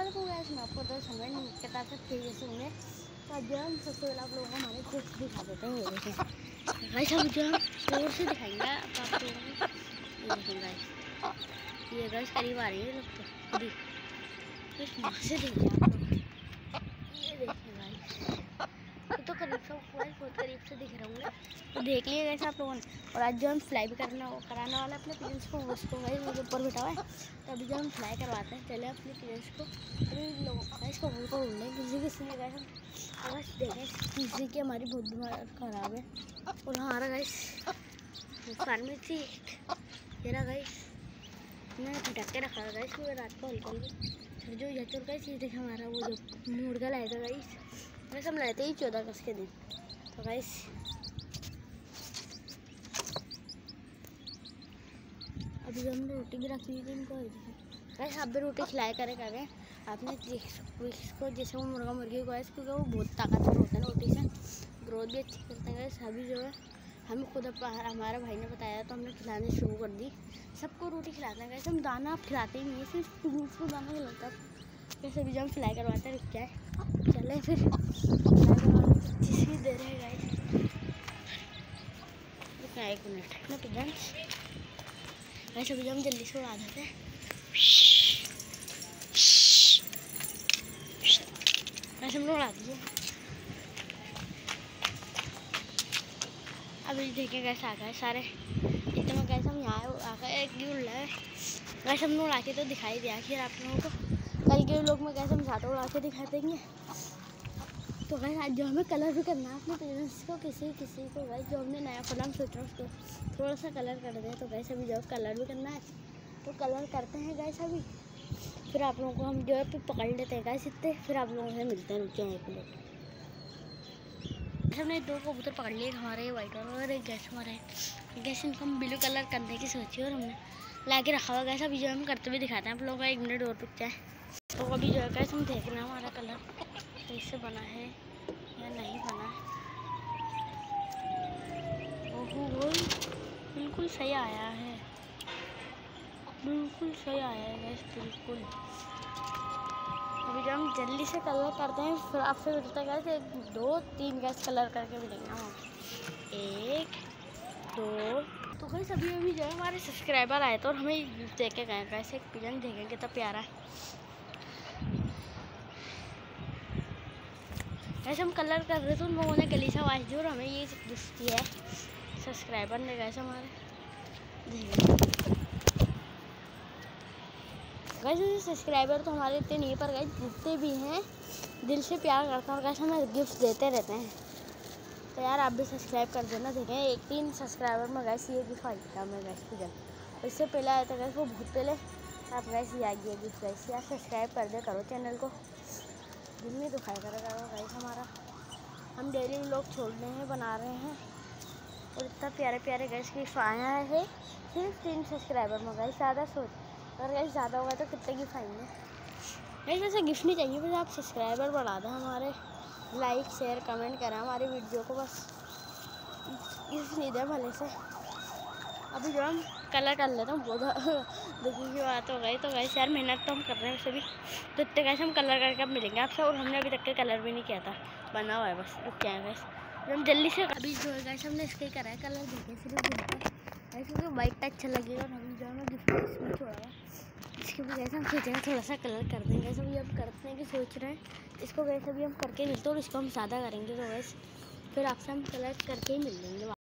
को गैस मैं आपको 10 मिनट बता सकते हैं जैसे होंगे। तो अब जो हम सबसे पहले आप लोगों को हमारे दोस्त दिखा देते हैं। ये देखें गाइस, हम जो हम जोर से दिखाएंगे आप लोगों को। ये देखें गाइस, ये गाइस करीब आ रही है लोग तो खुद ही वहाँ से देखें आप लोग। ये देखें गाइस, तो करीब से बहुत करीब से दिख रहे होंगे, तो देख लिए गए आप लोगों ने। और आज जो हम फ्लाई भी कराने वाला अपने पेरेंट्स को, उसको भाई मुझे ऊपर बिठा हुआ है। तो अभी जो हम फ्लाई करवाते हैं, चले अपने पेरेंट्स को अभी लोगों इसको उनको ढूंढें किसी ने गए हम बस देखें किसी की हमारी बहुत दिमाग ख़राब है। और हमारा गाइस फार्मेसी थी ये रहा गाइस, मैंने खटक के रखा था गाइस पूरे रात को हल्का फिर जो यचुर का चीज़ देखे हमारा वो जो मुर्गा लाया था गाइस, वैसे हम लाते ही 14 अगस्त के दिन। तो गाइस अभी जो हमने रोटी भी रखी थी इनको गाइस, आप भी रोटी खिलाया करें आपने जिसको जैसे वो मुर्गा मुर्गी को गाइस, क्योंकि वो बहुत ताकतवर होता है रोटी से, ग्रोथ भी अच्छी करते हैं गाइस। अभी जो है हमें खुद हमारे भाई ने बताया तो हमने खिलाने शुरू कर दी। सबको रोटी खिलाते हैं गाइस, हम दाना आप खिलाते ही नहीं है, सिर्फ पिगुस को दाना खिलाता है। कैसे भी जो हम फ्लाई करवाते हैं, रुक जाए चले फिर जिसकी दे रहे हैं गाइस, रुकना 1 मिनट ना पिगंस गाइस। अभी जो हम जल्दी से उड़ा देते हैं वैसे हम उड़ा दीजिए। अभी देखें कैसे आ गए सारे इतने में, कैसे हम यहाँ आ गए एक उड़ रहा है वैसे हमने उड़ा के तो दिखाई दिया फिर आप लोगों को। कल के लोग में कैसे हम ज़्यादा उड़ा के दिखा देंगे। तो वैसे आज जो हमें कलर भी करना है अपने पेरेंट्स को, किसी को वैसे जो हमने नया फिल्म सोच रहा है उसको थोड़ा सा कलर कर दें। तो वैसे अभी जो कलर भी करना है तो कलर करते हैं गैस अभी, फिर आप लोगों को हम जो है पकड़ लेते हैं गैस इतने, फिर आप लोगों से मिलते हैं। रुके हैं 1 मिनट। हमने 2 कबूतर पकड़ लिए हमारे वाइट और एक गैस हमारे गैस, इनको हम ब्लू कलर करने की सोची और हमने ला के रखा हुआ गैस। अभी जो हम करते हुए दिखाते हैं आप लोगों का, 1 मिनट और रुक जाए। तो अभी जो है गैस हम देख रहे हैं हमारा कलर सही से बना है या नहीं बना है। ओहो बिल्कुल सही आया है, बिल्कुल सही आया है गैस, बिल्कुल। अभी जो हम जल्दी से कलर करते हैं फिर आपसे मिलता है गैस 1 2 3 गैस कलर करके मिलेंगे हम 1 2। तो गैस अभी जो है हमारे सब्सक्राइबर आए थे और हमें देख के गए गैस एक पिजन देखेंगे कितना प्यारा है गैस। हम कलर कर रहे थे उन लोगों ने गली से आवाज़ दी और हमें ये गिफ्ट दिया है सब्सक्राइबर ने गैस हमारे। गैस सब्सक्राइबर तो हमारे इतने नहीं, पर गैस जितने भी हैं दिल से प्यार करते हैं और गैस हमें गिफ्ट देते रहते हैं। तो यार आप भी सब्सक्राइब कर देना। देखें 3 सब्सक्राइबर में गैस ये गिफ्ट आ गया हमें गैस पूजा, इससे पहले आया था गैस वो बहुत पहले। आप गैस ये आ गया गिफ्ट गैस, यार सब्सक्राइब कर दे करो चैनल को, दिल में दुखाया करो गैस हमारा। हम डेली व्लॉग छोड़ रहे हैं, बना रहे हैं और इतना प्यारे प्यारे गैस गिफ्ट आया है सिर्फ 3 सब्सक्राइबर में गैस। ज़्यादा सोच अगर गैस ज़्यादा होगा तो कितने गिफ्ट आएंगे गैस। ऐसे गिफ्ट नहीं चाहिए, बस आप सब्सक्राइबर बढ़ा दें हमारे, लाइक शेयर कमेंट करें हमारी वीडियो को, बस गिफ्ट नहीं दें भले से। अभी जो हम कलर कर लेते हैं बहुत दुखी की बात हो गई। तो गैस यार मेहनत तो हम कर रहे हैं वैसे भी, तो इतने गैस हम कलर करके अब मिलेंगे आपसे। और हमने अभी तक के कलर भी नहीं किया था, बना हुआ है बस, रुक जाए गैस हम जल्दी से। अभी जो है गैस हमने इसके करा है कलर, देखे सिर्फ ऐसे तो वाइट अच्छा लगेगा। और अभी जो है गिफ्ट इसमें छोड़ा हुआ इसके भी गैस हम सोचेंगे थोड़ा सा कलर कर देंगे। ऐसे भी हम करने की सोच रहे हैं इसको, वैसे भी हम करके मिलते हैं और इसको हम ज़्यादा करेंगे। तो वैसे फिर आपसे हम कलर करके ही मिल लेंगे।